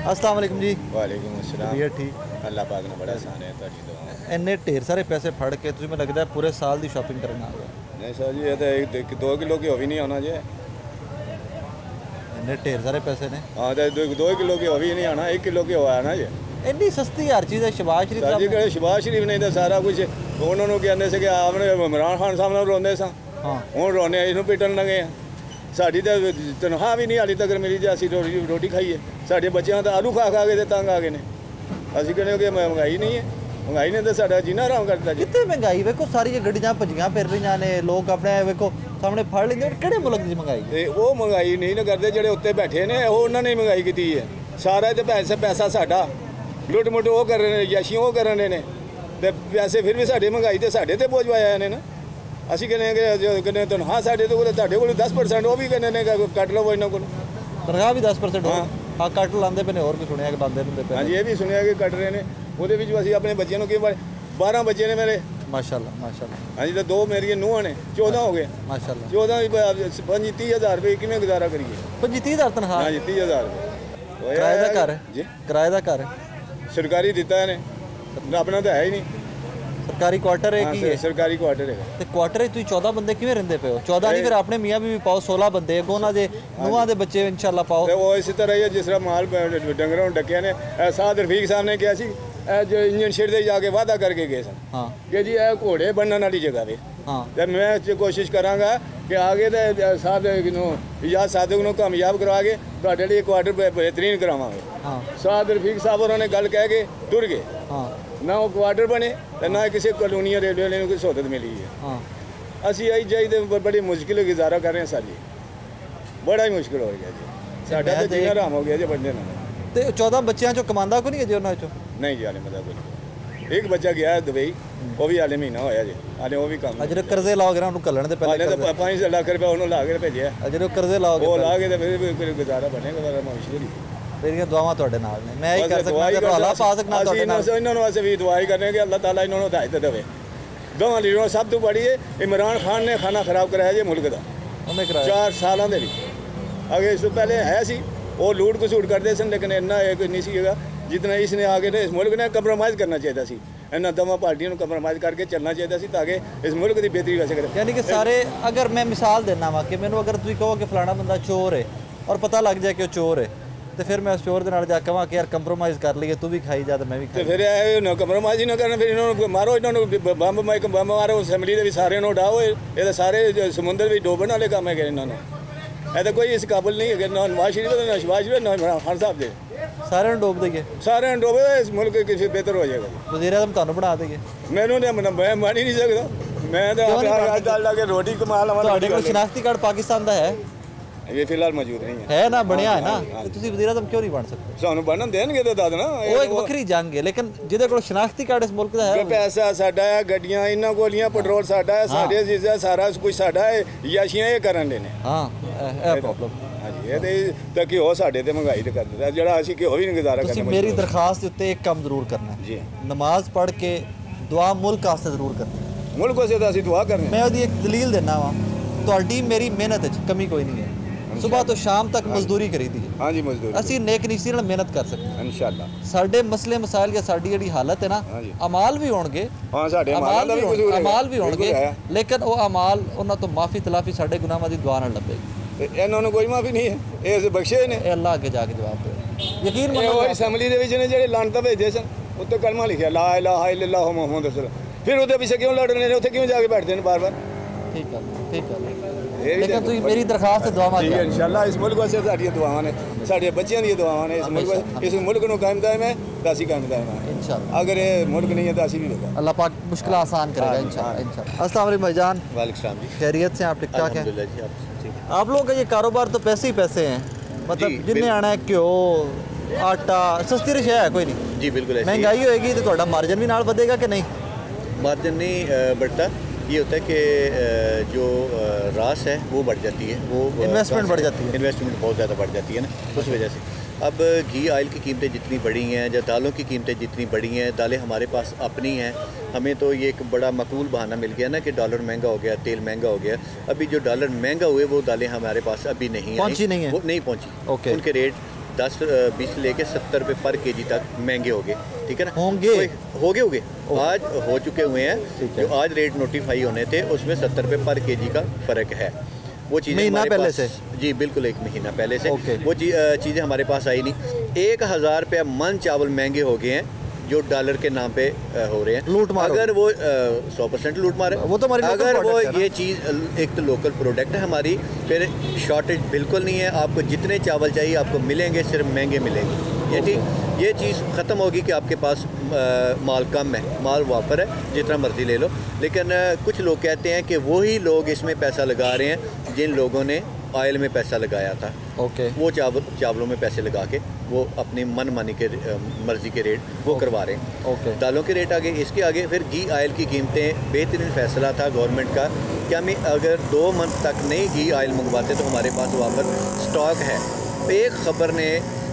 अस्सलाम वालेकुम जी। वालेकुम अस्सलाम। तबीयत ठीक? अल्लाह पाक ने बड़ा आसान है ਤੁਹਾਡੀ ਦੁਆ। ਇੰਨੇ ਢੇਰ ਸਾਰੇ ਪੈਸੇ ਫੜ ਕੇ ਤੁਸੀਂ ਮੈਨੂੰ ਲੱਗਦਾ ਪੂਰੇ ਸਾਲ ਦੀ ਸ਼ਾਪਿੰਗ ਕਰਨ ਆ ਗਏ। नहीं सर जी, ये तो 2 किलो की हो भी नहीं आना जी। ਇੰਨੇ ਢੇਰ ਸਾਰੇ ਪੈਸੇ ਨੇ। हाँ तो 2 किलो की हो भी नहीं आना, 1 किलो की हो आना जी। ਇੰਨੀ ਸਸਤੀ ਹਰ ਚੀਜ਼ ਹੈ। ਸ਼ਬਾਜ਼ ਸ਼ਰੀਫ सर जी ਸਾਹਿਬ कहे शबाज शरीफ नहीं तो सारा कुछ उन्होंने कहते थे कि आपने इमरान खान साहब ਨਾਲ ਰੋਂਦੇ ਸਾਂ। ਹਾਂ ਹੁਣ ਰੋਣੇ ਇਹਨੂੰ ਪਿੱਟਣ ਲੱਗੇ ਆ। ਸਾਡੀ ਤਾਂ ਤਨਖਾਹ ਵੀ ਨਹੀਂ ਹਾਲੇ ਤੱਕ ਮਿਲੀ ਜੇ ਅਸੀਂ ਰੋਟੀ ਖਾਈਏ। ਸਾਡੇ ਬੱਚਿਆਂ ਤਾਂ ਆਲੂ ਖਾ ਕੇ ਤੇ ਤੰਗ ਆ ਗਏ ਨੇ। ਅਸੀਂ ਕਹਿੰਦੇ ਕਿ ਮਹਿੰਗਾਈ ਨਹੀਂ ਹੈ, ਮਹਿੰਗਾਈ ਨੇ ਤਾਂ ਸਾਡਾ ਜੀਣਾ ਆਰਾਮ ਕਰ ਦਿੱਤਾ ਜੀ। ਕਿੱਥੇ ਮਹਿੰਗਾਈ ਵੇਖੋ, ਸਾਰੀਆਂ ਗੱਡੀਆਂ ਭੱਜੀਆਂ ਫਿਰ ਰਹੀਆਂ ਨੇ, ਲੋਕ ਆਪਣੇ ਵੇਖੋ ਸਾਹਮਣੇ ਫੜ ਲੈਂਦੇ। ਕਿਹੜੇ ਮੁਲਕ ਦੀ ਮਹਿੰਗਾਈ? ਤੇ ਉਹ ਮਹਿੰਗਾਈ ਨਹੀਂ ਨਾ ਕਰਦੇ ਜਿਹੜੇ ਉੱਤੇ ਬੈਠੇ ਨੇ, ਉਹ ਉਹਨਾਂ ਨੇ ਮਹਿੰਗਾਈ ਕੀਤੀ ਹੈ। ਸਾਰਾ ਤੇ ਪੈਸਾ ਸਾਡਾ ਲੁੱਟ ਮੁੱਟ ਉਹ ਕਰ ਰਹੇ ਨੇ, ਯਾਸ਼ੀ ਉਹ ਕਰਨ ਰਹੇ ਨੇ ਤੇ ਪੈਸੇ ਫਿਰ ਵੀ ਸਾਡੇ ਮਹਿੰਗਾਈ ਤੇ ਸਾਡੇ ਤੇ ਬੋਝ ਪਾਇਆ ਨੇ ਨਾ। ਅਸੀਂ ਕਹਿੰਦੇ ਕਿ ਜੋ ਕਹਿੰਦੇ ਤਨਖਾਹ ਸਾਡੇ ਤੋਂ ਤੁਹਾਡੇ ਕੋਲ 10% ਉਹ ਵੀ ਕਹਿੰਦੇ ਨੇ ਕੱਟ ਲਵੋ ਇਹਨਾਂ ਕੋਲ। ਤਨਖਾਹ ਵੀ 10% ਹਾਂ ਕੱਟ ਲਾਉਂਦੇ ਪਏ ਨੇ। ਹੋਰ ਵੀ ਸੁਣਿਆ ਕਿ ਲਾਉਂਦੇ ਨੇ। ਹਾਂਜੀ ਇਹ ਵੀ ਸੁਣਿਆ ਕਿ ਕੱਟ ਰਹੇ ਨੇ। ਉਹਦੇ ਵਿੱਚ ਅਸੀਂ ਆਪਣੇ ਬੱਚਿਆਂ ਨੂੰ 12 ਬੱਚੇ ਨੇ ਮੇਰੇ। ਮਾਸ਼ਾਅੱਲਾ ਮਾਸ਼ਾਅੱਲਾ। ਹਾਂਜੀ ਤਾਂ 2 ਮੇਰੀਆਂ ਨੂੰਹਾਂ ਨੇ, 14 ਹੋ ਗਏ। ਮਾਸ਼ਾਅੱਲਾ। 14 ਵੀ 25-30 ਹਜ਼ਾਰ ਰੁਪਏ ਕਿਵੇਂ ਗੁਜ਼ਾਰਾ ਕਰੀਏ? 25-30 ਹਜ਼ਾਰ ਤਨਖਾਹ? ਹਾਂਜੀ 30 ਹਜ਼ਾਰ ਰੁਪਏ। ਕਿਰਾਏ ਦਾ ਘਰ ਹੈ ਜੀ? ਕਿਰਾਏ ਦਾ ਘਰ ਹੈ? ਸਰਕਾਰੀ ਦਿੱਤਾ ਇਹਨੇ, ਆਪਣਾ ਤਾਂ ਹੈ ਹੀ ਨਹੀਂ। ਸਰਕਾਰੀ ਕੁਆਟਰ ਹੈ ਕੀ ਹੈ? ਸਰਕਾਰੀ ਕੁਆਟਰ ਹੈਗਾ। ਤੇ ਕੁਆਟਰ ਵਿੱਚ ਤੁਸੀਂ 14 ਬੰਦੇ ਕਿਵੇਂ ਰਹਿੰਦੇ ਪਏ ਹੋ? 14 ਨਹੀਂ, ਫਿਰ ਆਪਣੇ ਮੀਆਂ ਬੀਵੀ ਪਾਓ 16 ਬੰਦੇ, ਅੱਗੋਂ ਉਹਨਾਂ ਦੇ ਨੂੰਹਾਂ ਦੇ ਬੱਚੇ ਇਨਸ਼ਾਅੱਲਾ ਪਾਓ। ਤੇ ਉਹ ਇਸੇ ਤਰ੍ਹਾਂ ਹੀ ਹੈ ਜਿਸ ਤਰ੍ਹਾਂ ਮਾਲ ਡੰਗਰਾਂ ਨੂੰ ਡੱਕਿਆ ਨੇ। ਸਾਦ ਰਫੀਕ ਸਾਹਿਬ ਨੇ ਕਿਹਾ ਸੀ ਇਹ ਜੋ ਇੰਜਨ ਸ਼ੇਡ ਦੇ ਜਾ ਕੇ ਵਾਅਦਾ ਕਰਕੇ ਗਏ ਸਨ ਹਾਂ ਕਿ ਜੀ ਇਹ ਘੋੜੇ ਬੰਨਣ ਵਾਲੀ ਜਗ੍ਹਾ ਵੇ। ਹਾਂ ਤੇ ਮੈਂ ਕੋਸ਼ਿਸ਼ ਕਰਾਂਗਾ ਕਿ ਆਗੇ ਤੇ ਸਾਦਕ ਨੂੰ ਇਜਾਜ਼ ਸਾਦਕ ਨੂੰ ਕਾਮਯਾਬ ਕਰਵਾ ਕੇ ਤੁਹਾਡੇ ਲਈ ਕੁਆਟਰ ਬਿਹਤਰੀਨ ਕਰਾਵਾਂਗੇ। ਹਾਂ ਸਾਦ ਰਫੀਕ ਸਾਹਿਬ ਉਹਨਾਂ ਨੇ ਗੱਲ ਕਹਿ ਕੇ ਟੁਰ ਗਏ। ਹਾਂ ਨਾ ਉਹ ਕੁਆਟਰ ਬਣੇ ਤੇ ਨਾ ਕਿਸੇ ਕਲੋਨੀ ਰੇਲਵੇ ਵਾਲੇ ਨੂੰ ਕੋਈ ਸਹੂਲਤ ਮਿਲੀ ਹੈ। ਹਾਂ ਅਸੀਂ ਆਈ ਜਾਈ ਤੇ ਬੜੀ ਮੁਸ਼ਕਿਲ ਗੁਜ਼ਾਰਾ ਕਰ ਰਹੇ ਹਾਂ। ਸਾਡੀ ਬੜਾ ਹੀ ਮੁਸ਼ਕਿਲ ਹੋ ਗਿਆ ਜੀ। ਸਾਡਾ ਤਾਂ ਜੀਣਾ ਆਰਾਮ ਹੋ ਗਿਆ ਜੀ ਬੰਦੇ ਨਾਲ। ਤੇ 14 ਬੱਚਿਆਂ ਚੋਂ ਕਮਾਉਂਦਾ ਕੋਈ ਨਹੀਂ ਹੈ ਜੀ ਉਹਨਾਂ ਚੋਂ? ਨਹੀਂ ਜੀ ਹਾਲੇ ਮਤਲਬ ਕੋਈ। ਇੱਕ ਬੱਚਾ ਗਿਆ ਦੁਬਈ, ਉਹ ਵੀ ਹਾਲੇ ਮਹੀਨਾ ਹੋਇਆ ਜੀ। ਹਾਲੇ ਉਹ ਵੀ ਕੰਮ ਜਿਹੜੇ ਕਰਜ਼ੇ ਲਾਓਗੇ ਨਾ ਉਹਨੂੰ ਕੱਲਣ ਦੇ ਹਾਲੇ ਪਹਿਲੇ ਤਾਂ 5 ਲੱਖ ਰੁਪਏ ਉਹਨੂੰ ਲਾ ਕੇ ਭੇਜਿਆ। ਜਿਹੜੇ ਕਰਜ਼ੇ ਲਾਓਗੇ ਉਹ ਲਾ ਕੇ ਤੇ ਫਿਰ ਗੁਜ਼ਾਰਾ ਬਣੇਗਾ। ਬੜਾ ਮੁਸ਼ਕਿਲ ਹੀ। ਮੇਰੀਆਂ ਦੁਆਵਾਂ ਤੁਹਾਡੇ ਨਾਲ ਨੇ। ਮੈਂ ਹੀ ਕਰ ਸਕਦਾ ਕਿ ਹਾਲਾ ਪਾ ਸਕਦਾ ਤੁਹਾਡੇ ਨਾਲ। ਅਸੀਂ ਇਹਨਾਂ ਨੂੰ ਅਸੀਂ ਵੀ ਦੁਆ ਹੀ ਕਰਨੇ ਕਿ ਅੱਲਾਹ ਤਾਲਾ ਇਹਨਾਂ ਨੂੰ ਹਦਾਇਤ ਦੇਵੇ। ਦੋਵਾਂ ਲੀਡਰਾਂ ਸਭ ਤੋਂ ਬੜੀ ਹੈ ਇਮਰਾਨ ਖਾਨ ਨੇ ਖਾਣਾ ਖਰਾਬ ਕਰਾਇਆ ਜੀ ਮੁਲਕ ਦਾ। ਉਹਨੇ ਕਰਾਇਆ 4 ਸਾਲਾਂ ਦੇ ਵਿੱਚ। ਅਗੇ ਇਸ ਤੋਂ ਪਹਿਲੇ ਹੈ ਸੀ ਉਹ ਲੂਟ ਕਸੂਟ ਕਰਦੇ ਸਨ, ਲੇਕਿਨ ਇੰਨਾ ਇਹ ਨਹੀਂ ਸੀਗਾ ਜਿਤਨਾ ਇਸਨੇ ਆ ਕੇ ਇਸ ਮੁਲਕ ਨੇ ਕੰਪਰੋਮਾਈਜ਼ ਕਰਨਾ ਚਾਹੀਦਾ ਸੀ। ਇਹਨਾਂ ਦੋਵਾਂ ਪਾਰਟੀਆਂ ਨੂੰ ਕੰਪਰੋਮਾਈਜ਼ ਕਰਕੇ ਚੱਲਣਾ ਚਾਹੀਦਾ ਸੀ ਤਾਂ ਕਿ ਇਸ ਮੁਲਕ ਦੀ ਬਿਹਤਰੀ ਹੋ ਸਕੇ। ਯਾਨੀ ਕਿ ਸਾਰੇ, ਅਗਰ ਮੈਂ ਮਿਸਾਲ ਦੇਣਾ ਵਾ ਕਿ ਮੈਨੂੰ ਅਗਰ ਤੁਸੀਂ ਕਹੋ ਕਿ ਫਲਾਣਾ ਬੰਦਾ ਚੋਰ ਹੈ ਔਰ ਪਤਾ ਲੱਗ ਜਾਏ ਕਿ ਉਹ ਚੋਰ ਹੈ, ਤੇ ਫਿਰ ਮੈਂ ਉਸ ਚੋਰ ਦੇ ਨਾਲ ਜਾ ਕੇ ਕਹਾਂ ਕਿ ਯਾਰ ਕੰਪਰੋਮਾਈਜ਼ ਕਰ ਲਈਏ, ਤੂੰ ਵੀ ਖਾਈ ਜਾ ਤੇ ਮੈਂ ਵੀ ਖਾਈ। ਤੇ ਫਿਰ ਇਹ ਨਾ ਕੰਪਰੋਮਾਈਜ਼ ਹੀ ਨਾ ਕਰਨ, ਫਿਰ ਇਹਨਾਂ ਨੂੰ ਮਾਰੋ, ਇਹਨਾਂ ਨੂੰ ਬੰਬ ਮਾਰੋ, ਅਸੈਂਬਲੀ ਦੇ ਵੀ ਸਾਰਿਆਂ ਨੂੰ ਉਡਾਓ। ਇਹ ਤਾਂ ਸਾਰੇ ਸਮੁੰਦਰ ਵਿੱਚ ਡੋਬਣ ਵਾਲੇ ਕੰਮ ਹੈਗੇ ਇਹਨਾਂ ਨੂੰ। ਇਹ ਤਾਂ ਕੋਈ ਇਸ ਕਾਬਲ ਨਹੀਂ ਹੈਗੇ, ਨਾ ਨਵਾਜ਼ ਸ਼ਰੀਫ ਨਾ ਸ਼ਬਾਜ਼ ਸ਼ਰੀਫ ਨਾ ਇਮਰਾਨ ਖਾਨ ਸਾਹਿਬ ਦੇ। ਸਾਰਿਆਂ ਨੂੰ ਡੋਬ ਦਈਏ? ਸਾਰਿਆਂ ਨੂੰ ਡੋਬੇ ਇਸ ਮੁਲਕ ਕਿਸੇ ਬਿਹਤਰ ਹੋ ਜਾਏਗਾ। ਵਜ਼ੀਰ ਆਜ਼ਮ ਤੁਹਾਨੂੰ ਬਣਾ ਦਈਏ? ਮੈਨੂੰ ਤਾਂ ਮੈਂ ਮੰਨ ਹੀ ਨਹੀਂ ਸਕਦਾ। ਮੈਂ ਤਾਂ ਗੱਲ ਲਾ ਕੇ ਰੋਟੀ ਕਮਾ ਲਵਾਂ। ਤੁਹਾਡੇ ਕੋਲ ਸ਼ਨਾਖਤੀ ਕਾਰਡ ਪਾਕਿਸਤਾਨ ਦਾ ਹੈ? ਇਹ ਫਿਲਹਾਲ ਮੌਜੂਦ ਨਹੀਂ ਹੈ ਨਾ, ਬਣਿਆ ਹੈ ਨਾ, ਤੇ ਤੁਸੀਂ ਵਜ਼ੀਰ ਆਜ਼ਮ ਕਿਉਂ ਨਹੀਂ ਬਣ ਸਕਦੇ? ਸਾਨੂੰ ਬਣਨ ਦੇਣਗੇ ਤਾਂ ਦੱਸ ਦੇਣਾ। ਉਹ ਇੱਕ ਵੱਖਰੀ ਜੰਗ ਹੈ, ਲੇਕਿਨ ਜਿਹਦੇ ਕੋਲ ਸ਼ਨਾਖਤੀ ਕਾਰਡ ਇਸ ਮੁਲਕ ਦਾ ਹੈ, ਪੈਸਾ ਸਾਡਾ ਹੈ, ਗੱਡੀਆਂ ਇਹਨਾਂ ਕੋਲੀਆਂ, ਪੈਟਰੋਲ ਸਾਡਾ ਹੈ, ਸਾਡੇ ਚੀਜ਼ਾਂ ਸਾਰਾ ਕੁਝ ਸਾਡਾ ਹੈ। ਯਾਸ਼ੀਆਂ ਇਹ ਕਰਨ ਦੇ ਨੇ। ਹਾਂ ਇਹ ਪ੍ਰੋਬਲਮ। ਹਾਂਜੀ ਇਹ ਤੇ ਤਾਂ ਕਿ ਉਹ ਸਾਡੇ ਤੇ ਮਹਿੰਗਾਈ ਤੇ ਕਰ ਦਿੰਦਾ, ਜਿਹੜਾ ਅਸੀਂ ਘਿਓ ਵੀ ਨਹੀਂ ਗੁਜ਼ਾਰਾ ਕਰਨਾ। ਤੁਸੀਂ ਮੇਰੀ ਦਰਖਾਸਤ ਦੇ ਉੱਤੇ ਇੱਕ ਕੰਮ ਜ਼ਰੂਰ ਕਰਨਾ ਹੈ ਜੀ। ਨਮਾਜ਼ ਪੜ੍ਹ ਕੇ ਦੁਆ ਮੁਲਕ ਵਾਸਤੇ ਜ਼ਰੂਰ ਕਰਨੀ। ਮੁਲਕ ਵਾਸਤੇ ਤਾਂ ਅਸੀਂ ਦੁਆ ਕਰਨੀ। ਮੈਂ ਉਹਦੀ ਇੱਕ ਦਲੀਲ ਦਿੰਦਾ ਵਾਂ, ਤੁਹਾਡੀ ਮੇਰੀ ਮਿਹਨਤ 'ਚ ਕਮੀ ਕੋਈ ਨਹੀਂ ਹੈ। ਸੁਬਾਹ ਤੋਂ ਸ਼ਾਮ ਤੱਕ ਮਜ਼ਦੂਰੀ ਕਰੀਦੀ ਹੈ। ਹਾਂਜੀ ਮਜ਼ਦੂਰੀ। ਅਸੀਂ ਨੇਕ ਨੀਤੀ ਨਾਲ ਮਿਹਨਤ ਕਰ ਸਕਦੇ ਹਾਂ ਇਨਸ਼ਾਅੱਲਾ। ਸਾਡੇ ਮਸਲੇ ਮਸਾਇਲ ਜਾਂ ਸਾਡੀ ਜਿਹੜੀ ਹਾਲਤ ਹੈ ਨਾ, ਅਮਾਲ ਵੀ ਹੋਣਗੇ। ਹਾਂ ਸਾਡੇ ਅਮਾਲ ਵੀ ਹੋਣਗੇ, ਲੇਕਿਨ ਉਹ ਅਮਾਲ ਉਹਨਾਂ ਤੋਂ ਮਾਫੀ ਤਲਾਫੀ ਸਾਡੇ ਗੁਨਾਹਾਂ ਦੀ ਦੁਆ ਨਾਲ ਲੱਭੇਗੀ। ਇਹਨਾਂ ਨੂੰ ਕੋਈ ਮਾਫੀ ਨਹੀਂ ਹੈ, ਇਹ ਬਖਸ਼ੇ ਨੇ। ਇਹ ਅੱਲਾਹ ਅੱਗੇ ਜਾ ਕੇ ਜਵਾਬ ਦੇ। ਯਕੀਨ ਮੰਨੋ ਉਹ ਅਸੈਂਬਲੀ ਦੇ ਵਿੱਚ ਨੇ ਜਿਹੜੇ ਲਾਨਤਾਂ ਭੇਜਦੇ ਸਨ, ਉੱਤੇ ਕਲਮਾ ਲਿਖਿਆ ਲਾ ਇਲਾਹਾ ਇਲੱਲਾਹੁ ਮੁਹੰਮਦ ਰਸੂਲੁल्लाह। ਫਿਰ ਉਹਦੇ ਪਿੱਛੇ ਕਿਉਂ ਲੜ ਰਹੇ ਨੇ? ਉੱਥੇ ਕਿਉਂ ਜਾ ਕੇ ਬੈਠਦੇ ਨੇ ਬਾਰ-ਬਾਰ? ਠੀਕ ਹੈ ਲੇਕਿਨ ਤੁਸੀਂ ਮੇਰੀ ਦਰਖਾਸਤ ਤੇ ਦੁਆਵਾਂ ਕਰੋ ਇਨਸ਼ਾਅੱਲਾ। ਇਸ ਮੁਲਕ ਵਾਸਤੇ ਸਾਡੀਆਂ ਦੁਆਵਾਂ ਨੇ, ਸਾਡੇ ਬੱਚਿਆਂ ਦੀਆਂ ਦੁਆਵਾਂ ਨੇ। ਇਸ ਮੁਲਕ ਨੂੰ ਕਾਇਮ ਦਾਇਮ ਹੈ ਤਾਂ ਅਸੀਂ ਕਾਇਮ ਦਾਇਮ ਹਾਂ इंशाअल्लाह। अगर ये मुल्क नहीं है तो ऐसी भी होगा। अल्लाह पाक मुश्किल आसान करेगा इंशाअल्लाह इंशाअल्लाह। अस्सलाम वालेकुम भाईजान। वालेकुम सलाम जी। खैरियत से आप? ठीक ठाक हैं जी। आप लोगों का ये कारोबार तो पैसे ही पैसे हैं, मतलब जिन्हें आना है घ्यो आटा सस्ती रिशा है कोई नहीं जी? बिल्कुल। महंगाई होएगी तो थोड़ा मार्जिन भी नाल बढ़ेगा कि नहीं? मार्जिन नहीं बढ़ता, ये होता है कि जो रास है वो बढ़ जाती है, वो इन्वेस्टमेंट बढ़ जाती है। इन्वेस्टमेंट बहुत ज़्यादा बढ़ जाती है ना, उस वजह से। अब घी ऑयल की कीमतें जितनी बढ़ी हैं या दालों की कीमतें जितनी बढ़ी हैं, दालें हमारे पास अपनी हैं, हमें तो ये एक बड़ा मकबूल बहाना मिल गया ना कि डॉलर महंगा हो गया, तेल महंगा हो गया। अभी जो डॉलर महंगा हुए वो दालें हमारे पास अभी नहीं पहुँची, नहीं है, वो नहीं पहुँची। ओके। उनके रेट 10-20 लेके 70 रुपये पर केजी तक महंगे हो गए, ठीक है ना। होंगे आज हो चुके हुए हैं। जो आज रेट नोटिफाई होने थे उसमें 70 रुपये पर केजी का फ़र्क है। वो चीज़ें महीना पहले से, जी बिल्कुल 1 महीना पहले से वो चीज़ें हमारे पास आई नहीं। 1000 रुपये मन चावल महंगे हो गए हैं जो डॉलर के नाम पे हो रहे हैं। लूट मार, अगर वो 100% लूट मार है, वो तो अगर वो ये चीज़ एक तो लोकल प्रोडक्ट है हमारी, फिर शॉर्टेज बिल्कुल नहीं है। आपको जितने चावल चाहिए आपको मिलेंगे, सिर्फ महंगे मिलेंगे। ये ठीक, ये चीज़ ख़त्म होगी कि आपके पास माल कम है, माल वाफर है, जितना मर्ज़ी ले लो। लेकिन कुछ लोग कहते हैं कि वही लोग इसमें पैसा लगा रहे हैं जिन लोगों ने ऑयल में पैसा लगाया था। वो चावलों में पैसे लगा के वो अपनी मन मानी के मर्ज़ी के रेट वो करवा रहे हैं। दालों के रेट आगे, इसके आगे फिर घी ऑयल की कीमतें, बेहतरीन फैसला था गवर्नमेंट का कि हमें अगर 2 मंथ तक नहीं घी ऑयल मंगवाते तो हमारे पास वहाँ पर स्टॉक है। एक ख़बर ने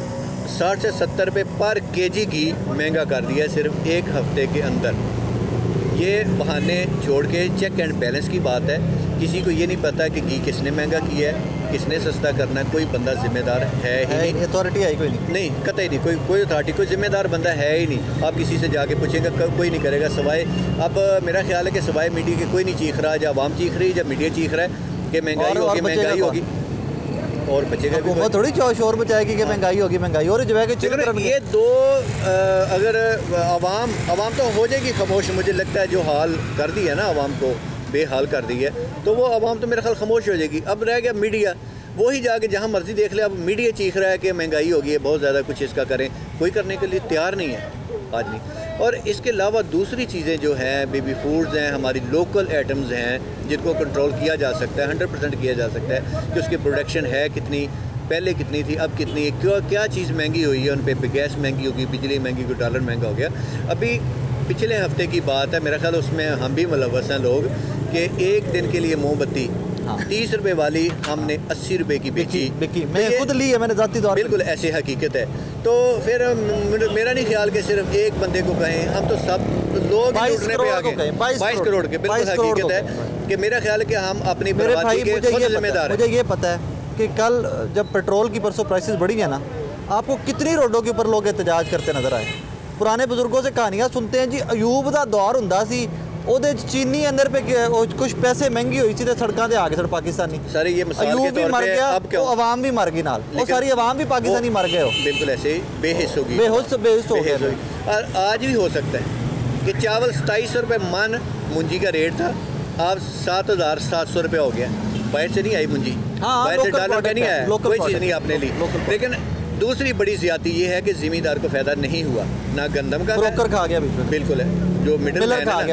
60 से 70 रुपये पर केजी घी महंगा कर दिया सिर्फ 1 हफ्ते के अंदर। ये बहाने छोड़ के चेक एंड बैलेंस की बात है। किसी को ये नहीं पता कि घी किसने महंगा किया है, किसने सस्ता करना है। कोई बंदा जिम्मेदार है ही नहीं। अथॉरिटी है कोई नहीं, कतई नहीं, कोई अथॉरिटी, कोई जिम्मेदार बंदा है ही नहीं। आप किसी से जाके पूछेंगे कोई नहीं करेगा सिवाय, अब मेरा ख्याल है कि सिवाय मीडिया के कोई नहीं चीख रहा। जब आवाम चीख रही है, जब मीडिया चीख रहा है कि महंगाई होगी, महंगाई होगी, और बचेगा भी वो थोड़ी शोर मचाएगी कि महंगाई होगी, महंगाई और जो है कि ये दो अगर आवाम तो हो जाएगी खामोश। मुझे लगता है जो हाल कर दी है ना आवाम को, बेहाल कर दी है, तो वो आवाम तो मेरा ख्याल खामोश हो जाएगी। अब रह गया मीडिया, वही जाके जहाँ मर्जी देख ले। अब मीडिया चीख रहा है कि महंगाई होगी है बहुत ज़्यादा, कुछ इसका करें, कोई करने के लिए तैयार नहीं है आज नहीं। और इसके अलावा दूसरी चीज़ें जो हैं, बेबी फूड्स हैं, हमारी लोकल आइटम्स हैं जिनको कंट्रोल किया जा सकता है, 100% किया जा सकता है कि उसकी प्रोडक्शन है कितनी, पहले कितनी थी, अब कितनी है, क्या चीज़ महंगी हुई है। उन पे गैस महंगी होगी, बिजली महंगी होगी, डॉलर महंगा हो गया। अभी पिछले हफ्ते की बात है, मेरा ख्याल उसमें हम भी मुलव्वस हैं लोग, कि एक दिन के लिए मोमबत्ती 30 रुपये वाली हमने 80 रुपये की बेची। मैं खुद ली है, मैंने ज़ाती तौर पे। बिल्कुल ऐसी हकीकत है। तो फिर मेरा नहीं ख्याल कि सिर्फ एक बंदे को कहें, हम तो सब लोग जुड़ने पे आ गए। 22 करोड़ के, बिल्कुल हकीकत है कि मेरा ख्याल है कि हम अपनी बर्बादी के खुद जिम्मेदार हैं। मुझे ये पता है कि कल जब पेट्रोल की परसों प्राइसेस बढ़ी है ना, आपको कितनी रोडों के ऊपर लोग एहतजाज करते नजर आए। पुराने बुजुर्गों से कहानियाँ सुनते हैं जी, अयूब का दौर हुंदा सी, ਉਹਦੇ चीनी अंदर पे कुछ पैसे महंगी हुई थी, सड़कों से आ गए पाकिस्तानी सारे। ये अयूब भी मर गया, अवाम भी मर गई नाल, वो सारी अवाम भी पाकिस्तानी मर गए हो। बिल्कुल ऐसे बेहिस होगी, बेहोश हो गए। और आज भी हो सकता है कि चावल 2700 रुपये मन मुंजी का रेट था, अब 7700 रुपये हो गया। बाहर से नहीं आई मुंजी, बाहर से डॉलर का नहीं आया, कोई चीज़ नहीं आपने ली। लेकिन दूसरी बड़ी ज्यादती ये है कि जिमीदार को फायदा नहीं हुआ, ना गंदम का, ब्रोकर खा गया। बिल्कुल है, जो मिडिल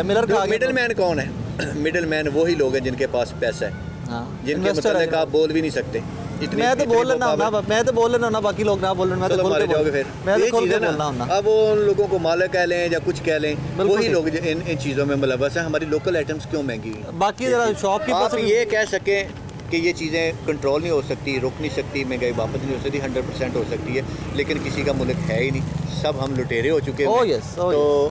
मैन कौन है? मिडिल मैन वही लोग हैं जिनके पास पैसा है, जिनके मतलब आप बोल भी नहीं सकते। मैं तो बोल लेना ना, बाकी लोग ना बोल, मैं तो बोल जाओगे फिर। मैं तो बोलना। अब वो उन लोगों को मालिक कह लें या कुछ कह लें, वही लोग इन चीज़ों में मुलव्वस हैं। हमारी लोकल आइटम्स क्यों महंगी हैं? बाकी शॉप की आप ये कह सकें कि ये चीज़ें कंट्रोल नहीं हो सकती, रुक नहीं सकती, महंगाई वापस नहीं हो सकती, 100% हो सकती है, लेकिन किसी का मुल्क है ही नहीं, सब हम लुटेरे हो चुके हैं। तो